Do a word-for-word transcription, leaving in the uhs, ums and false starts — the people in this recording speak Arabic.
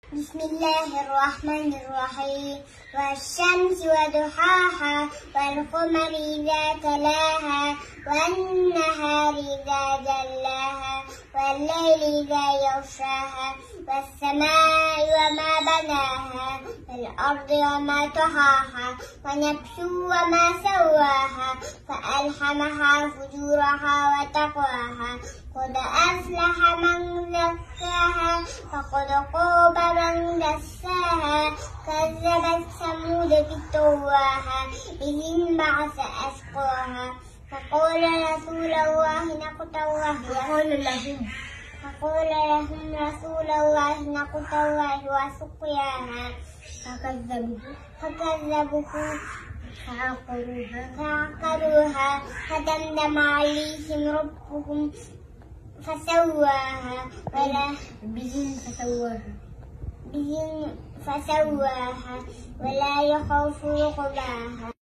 بسم الله الرحمن الرحيم. والشمس وضحاها والقمر إذا تلاها والنهار إذا جلاها والليل إذا يغشاها والسماء وما بناها والأرض وما طحاها ونفس وما سواها فألهمها فجورها وتقواها قد أفلح من زكاها وقد خاب من دساها كذبت ثمود بطغواها إذ انبعث أشقاها فقال رسول الله ناقة الله فقال لهم فقال لهم رسول الله ناقة الله وسقياها فكذبوه فكذبوه فعقروها فعقروها فدمدم عليهم ربهم فسواها ولا بهم فسواها بهم فسواها ولا يخاف عقباها.